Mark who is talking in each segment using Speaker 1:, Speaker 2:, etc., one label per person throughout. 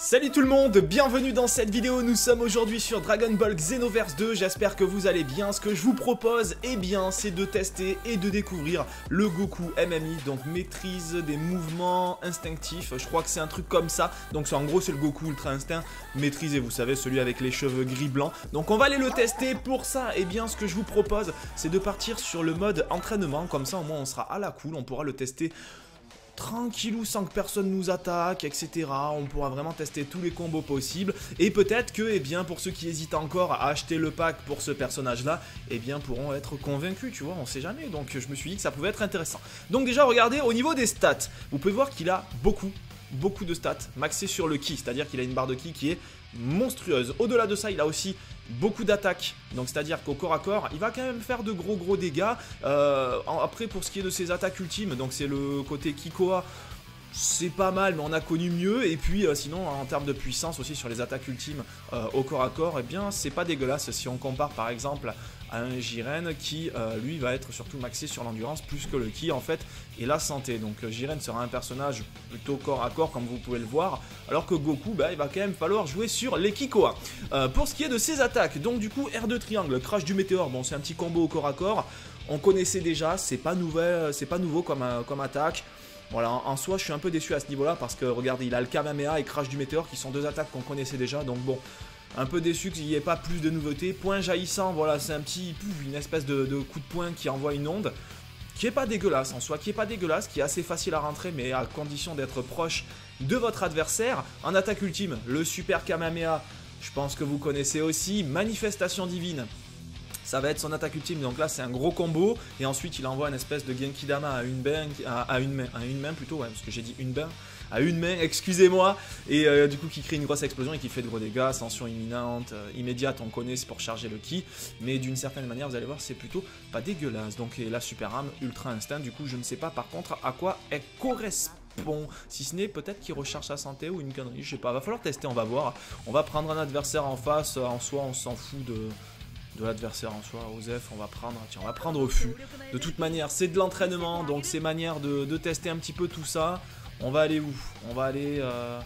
Speaker 1: Salut tout le monde, bienvenue dans cette vidéo. Nous sommes aujourd'hui sur Dragon Ball Xenoverse 2, j'espère que vous allez bien. Ce que je vous propose, eh bien, c'est de tester et de découvrir le Goku MMI, donc maîtrise des mouvements instinctifs, je crois que c'est un truc comme ça. Donc en gros c'est le Goku Ultra Instinct maîtrisé, vous savez, celui avec les cheveux gris-blanc. Donc on va aller le tester. Pour ça, eh bien, ce que je vous propose, c'est de partir sur le mode entraînement, comme ça au moins on sera à la cool, on pourra le tester tranquillou sans que personne nous attaque, etc. On pourra vraiment tester tous les combos possibles. Et peut-être que, eh bien, pour ceux qui hésitent encore à acheter le pack pour ce personnage-là, eh bien, pourront être convaincus, tu vois, on sait jamais. Donc je me suis dit que ça pouvait être intéressant. Donc déjà, regardez, au niveau des stats, vous pouvez voir qu'il a beaucoup de stats maxées sur le ki, c'est-à-dire qu'il a une barre de ki qui est monstrueuse. Au-delà de ça, il a aussi beaucoup d'attaques, donc c'est-à-dire qu'au corps à corps, il va quand même faire de gros dégâts. Après, pour ce qui est de ses attaques ultimes, donc c'est le côté Kikoa, c'est pas mal, mais on a connu mieux. Et puis sinon, en termes de puissance aussi sur les attaques ultimes au corps à corps, eh bien, c'est pas dégueulasse si on compare par exemple à un Jiren qui, lui, va être surtout maxé sur l'endurance plus que le ki en fait et la santé. Donc Jiren sera un personnage plutôt corps à corps comme vous pouvez le voir, alors que Goku, bah, il va quand même falloir jouer sur les Kikoa. Pour ce qui est de ses attaques, donc du coup R2 triangle, crash du météore, bon c'est un petit combo au corps à corps, on connaissait déjà, c'est pas nouveau comme attaque. Voilà, en soi, je suis un peu déçu à ce niveau-là parce que, regardez, il a le Kamehameha et Crash du Météore qui sont deux attaques qu'on connaissait déjà. Donc bon, un peu déçu qu'il n'y ait pas plus de nouveautés. Point jaillissant, voilà, c'est un petit, une espèce de coup de poing qui envoie une onde. Qui est pas dégueulasse en soi, qui est assez facile à rentrer, mais à condition d'être proche de votre adversaire. En attaque ultime, le Super Kamehameha, je pense que vous connaissez aussi. Manifestation divine. Ça va être son attaque ultime, donc là c'est un gros combo. Et ensuite il envoie une espèce de Genki Dama à une main plutôt, ouais, parce que j'ai dit à une main, excusez-moi. Et du coup qui crée une grosse explosion et qui fait de gros dégâts, ascension imminente, immédiate, on connaît, c'est pour charger le ki. Mais d'une certaine manière, vous allez voir, c'est plutôt pas dégueulasse. Donc et la super arme, Ultra Instinct, du coup je ne sais pas par contre à quoi elle correspond. Si ce n'est peut-être qu'il recharge sa santé ou une connerie, je sais pas, va falloir tester, on va voir. On va prendre un adversaire en face, en soi on s'en fout de l'adversaire en soi. Osef, on va prendre au fût. De toute manière, c'est de l'entraînement, donc c'est manière de tester un petit peu tout ça. On va aller où? On va aller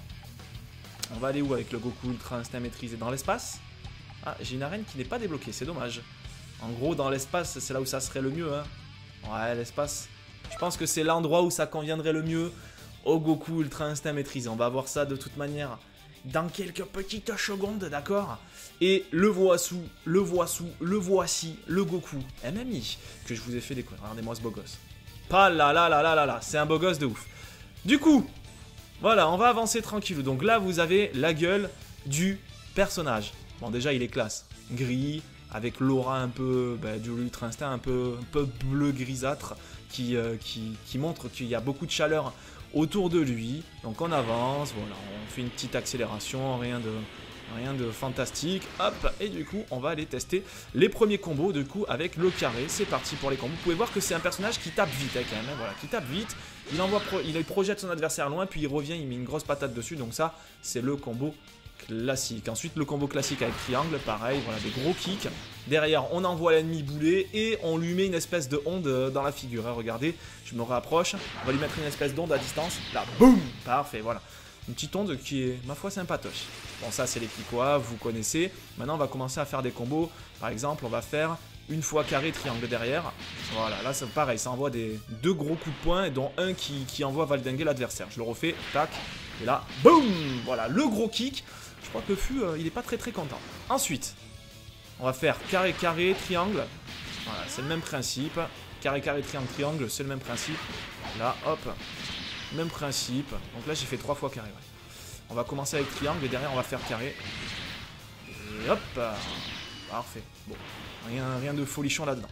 Speaker 1: où avec le Goku Ultra Instinct maîtrisé? Dans l'espace? Ah, j'ai une arène qui n'est pas débloquée, c'est dommage. En gros, dans l'espace, c'est là où ça serait le mieux, hein. Ouais, l'espace. Je pense que c'est l'endroit où ça conviendrait le mieux au Goku Ultra Instinct maîtrisé. On va voir ça de toute manière dans quelques petites secondes, d'accord? Et le voici, le Goku MMI que je vous ai fait découvrir. Regardez-moi ce beau gosse. Pas là, c'est un beau gosse de ouf. Du coup, voilà, on va avancer tranquille. Donc là, vous avez la gueule du personnage. Bon, déjà, il est classe. Gris, avec l'aura un peu du Ultra Instinct, un peu bleu grisâtre, qui montre qu'il y a beaucoup de chaleur autour de lui. Donc on avance, voilà, on fait une petite accélération, rien de fantastique, hop, et du coup on va aller tester les premiers combos du coup avec le carré. C'est parti pour les combos. Vous pouvez voir que c'est un personnage qui tape vite, hein, quand même, hein, voilà, qui tape vite, il projette son adversaire loin, puis il revient, il met une grosse patate dessus, donc ça c'est le combo classique. Ensuite le combo classique avec triangle, pareil, voilà, des gros kicks. Derrière on envoie l'ennemi bouler et on lui met une espèce de onde dans la figure, hein. Regardez, je me rapproche, on va lui mettre une espèce d'onde à distance, là, boum, parfait, voilà. Une petite onde qui est, ma foi, sympatoche. Bon, ça c'est les Kikoa, vous connaissez. Maintenant on va commencer à faire des combos. Par exemple, on va faire une fois carré, triangle derrière. Voilà, là c'est pareil, ça envoie deux gros coups de poing, dont un qui envoie valdinguer l'adversaire. Je le refais, tac, et là, boum. Voilà, le gros kick. Je crois que le fût, il est pas très content. Ensuite, on va faire carré, triangle. Voilà, c'est le même principe. Carré, triangle, triangle, c'est le même principe. Là, hop, même principe. Donc là, j'ai fait 3 fois carré. Ouais. On va commencer avec triangle et derrière, on va faire carré. Et hop, parfait. Bon, rien de folichon là-dedans.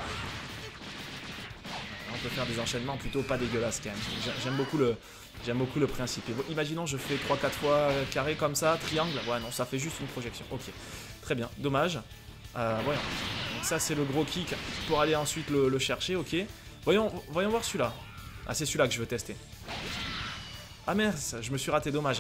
Speaker 1: On peut faire des enchaînements plutôt pas dégueulasses quand même. J'aime beaucoup le principe. Et bon, imaginons je fais 3-4 fois carré comme ça, triangle. Ouais, non, ça fait juste une projection. Ok, très bien, dommage. Voyons. Donc ça, c'est le gros kick pour aller ensuite le chercher, ok. Voyons voir celui-là. Ah, c'est celui-là que je veux tester. Ah mince, je me suis raté, dommage.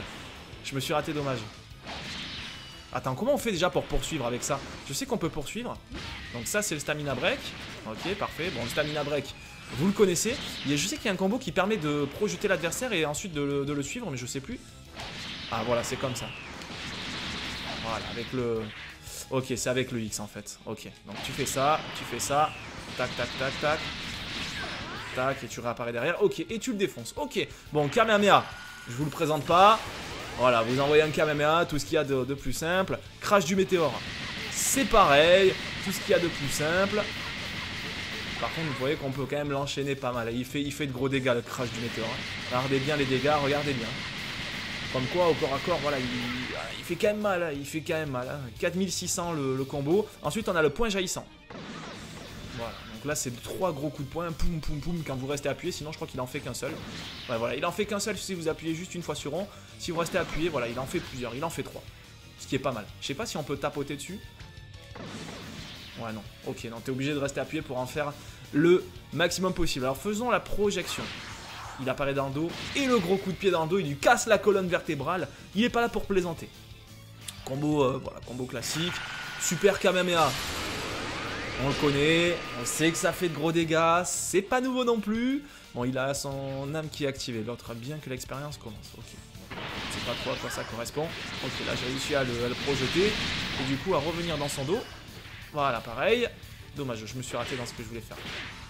Speaker 1: Attends, comment on fait déjà pour poursuivre avec ça? Je sais qu'on peut poursuivre. Donc ça, c'est le stamina break. Ok, parfait. Bon, le stamina break, vous le connaissez. Je sais qu'il y a un combo qui permet de projeter l'adversaire et ensuite de le suivre, mais je sais plus. Ah voilà, c'est comme ça. Voilà, avec le... Ok, c'est avec le X en fait. Ok, donc tu fais ça, tac, tac, tac, tac. Tac, et tu réapparais derrière. Ok, et tu le défonces. Ok, bon, Kamehameha, je vous le présente pas. Voilà, vous envoyez un Kamehameha, tout ce qu'il y a de plus simple. Crash du météore, c'est pareil, tout ce qu'il y a de plus simple. Par contre, vous voyez qu'on peut quand même l'enchaîner pas mal. Il fait de gros dégâts, le crash du météore. Regardez bien les dégâts, regardez bien. Comme quoi, au corps à corps, voilà, il fait quand même mal, il fait quand même mal. 4600 le combo. Ensuite, on a le point jaillissant. Voilà, donc là, c'est 3 gros coups de poing, poum, poum, poum, quand vous restez appuyé. Sinon, je crois qu'il en fait qu'un seul. Ouais, voilà, il en fait qu'un seul si vous appuyez juste une fois sur rond. Si vous restez appuyé, voilà, il en fait plusieurs, il en fait 3. Ce qui est pas mal. Je sais pas si on peut tapoter dessus. Ouais, non. Ok, non, t'es obligé de rester appuyé pour en faire le maximum possible. Alors, faisons la projection. Il apparaît dans le dos, et le gros coup de pied dans le dos, il lui casse la colonne vertébrale. Il est pas là pour plaisanter. Combo, voilà, combo classique. Super Kamehameha. On le connaît, on sait que ça fait de gros dégâts, c'est pas nouveau non plus. Bon, il a son âme qui est activée, l'autre bien que l'expérience commence. Ok, je sais pas trop à quoi ça correspond. Ok, là j'ai réussi à le projeter, et du coup à revenir dans son dos. Voilà, pareil. Dommage, je me suis raté dans ce que je voulais faire.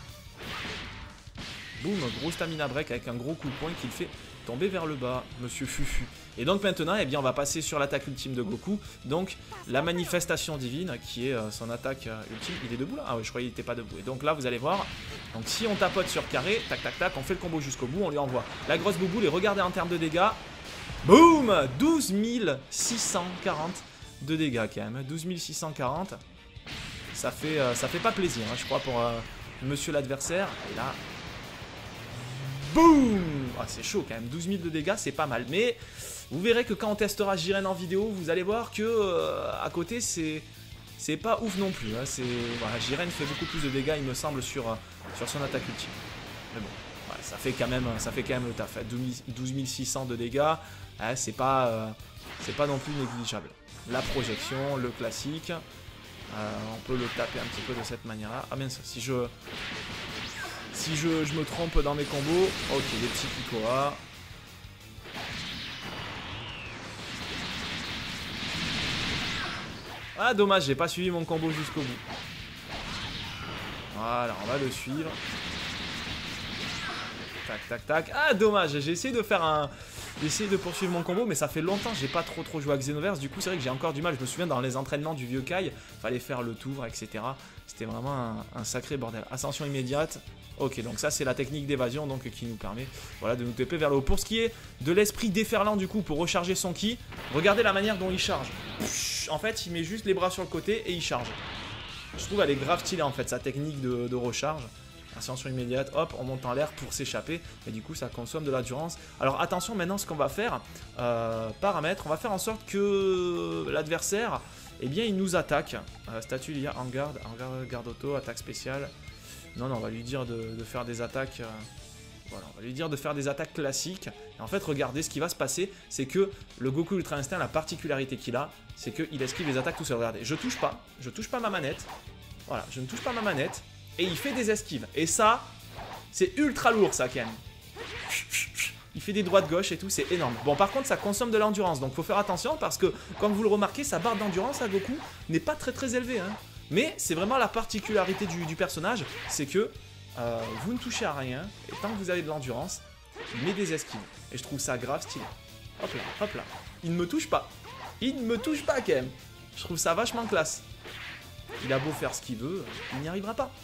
Speaker 1: Boum, gros stamina break avec un gros coup de poing qui le fait tomber vers le bas, monsieur Fufu. Et donc maintenant, eh bien, on va passer sur l'attaque ultime de Goku. Donc, la manifestation divine, qui est son attaque ultime. Il est debout là? Ah oui, je croyais qu'il n'était pas debout. Et donc là, vous allez voir. Donc si on tapote sur carré, tac, tac, tac, on fait le combo jusqu'au bout, on lui envoie la grosse bouboule. Et regardez en termes de dégâts. Boum, 12 640 de dégâts quand même. 12 640. Ça fait pas plaisir, hein, je crois, pour monsieur l'adversaire. Et là... Boum! Ah, c'est chaud quand même, 12 000 de dégâts, c'est pas mal. Mais vous verrez que quand on testera Jiren en vidéo, vous allez voir que à côté, c'est pas ouf non plus. Hein. Voilà, Jiren fait beaucoup plus de dégâts, il me semble, sur son attaque ultime. Mais bon, ouais, ça fait quand même le taf. Hein. 12 600 de dégâts, hein, c'est pas non plus négligeable. La projection, le classique. On peut le taper un petit peu de cette manière-là. Ah bien ça, si je me trompe dans mes combos, ok, des petits Pikoa. Ah dommage, j'ai pas suivi mon combo jusqu'au bout. Voilà, on va le suivre. Tac, tac, tac. Ah dommage, j'ai essayé de faire d'essayer de poursuivre mon combo, mais ça fait longtemps que j'ai pas trop joué à Xenoverse. Du coup, c'est vrai que j'ai encore du mal. Je me souviens dans les entraînements du vieux Kai, fallait faire le tour, etc. C'était vraiment un sacré bordel. Ascension immédiate. Ok, donc ça c'est la technique d'évasion donc qui nous permet, voilà, de nous taper vers le haut. Pour ce qui est de l'esprit déferlant du coup pour recharger son ki, regardez la manière dont il charge. En fait, il met juste les bras sur le côté et il charge. Je trouve elle est grave stylée en fait sa technique de recharge. Ascension immédiate, hop, on monte en l'air pour s'échapper. Et du coup, ça consomme de l'endurance. Alors attention, maintenant, ce qu'on va faire, paramètres, on va faire en sorte que l'adversaire, eh bien, il nous attaque. Statut, il y a en garde auto, attaque spéciale. Non, on va lui dire de faire des attaques... voilà, on va lui dire de faire des attaques classiques. Et en fait, regardez, ce qui va se passer, c'est que le Goku Ultra Instinct, la particularité qu'il a, c'est qu'il esquive les attaques tout seul. Regardez, je touche pas ma manette. Voilà, je ne touche pas ma manette. Et il fait des esquives. Et ça, c'est ultra lourd, ça, quand même. Il fait des droites-gauche et tout, c'est énorme. Bon, par contre, ça consomme de l'endurance. Donc, faut faire attention parce que, comme vous le remarquez, sa barre d'endurance à Goku n'est pas très élevée. Hein. Mais c'est vraiment la particularité du personnage. C'est que vous ne touchez à rien. Et tant que vous avez de l'endurance, il met des esquives. Et je trouve ça grave stylé. Hop là, hop là. Il ne me touche pas. Il ne me touche pas, quand même. Je trouve ça vachement classe. Il a beau faire ce qu'il veut, il n'y arrivera pas.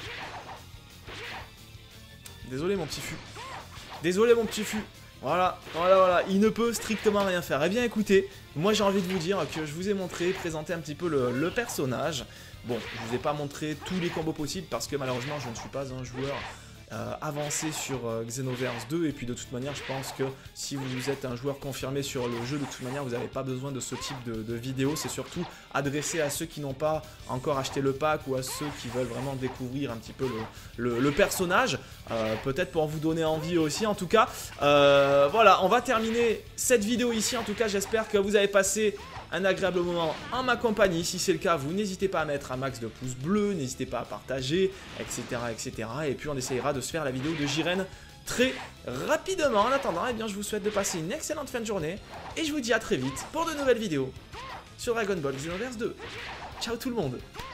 Speaker 1: Désolé mon petit fût. Désolé mon petit fût. Voilà, il ne peut strictement rien faire. Eh bien écoutez, moi j'ai envie de vous dire que je vous ai montré, présenté un petit peu le personnage. Bon, je vous ai pas montré tous les combos possibles parce que malheureusement je ne suis pas un joueur avancé sur Xenoverse 2 et puis de toute manière je pense que si vous êtes un joueur confirmé sur le jeu, de toute manière vous n'avez pas besoin de ce type de vidéo. C'est surtout adressé à ceux qui n'ont pas encore acheté le pack ou à ceux qui veulent vraiment découvrir un petit peu le personnage, peut-être pour vous donner envie aussi. En tout cas voilà, on va terminer cette vidéo ici. En tout cas j'espère que vous avez passé un agréable moment en ma compagnie. Si c'est le cas, vous n'hésitez pas à mettre un max de pouces bleus, n'hésitez pas à partager, etc., etc. Et puis on essayera de se faire la vidéo de Jiren très rapidement. En attendant, eh bien, je vous souhaite de passer une excellente fin de journée et je vous dis à très vite pour de nouvelles vidéos sur Dragon Ball Xenoverse 2. Ciao tout le monde!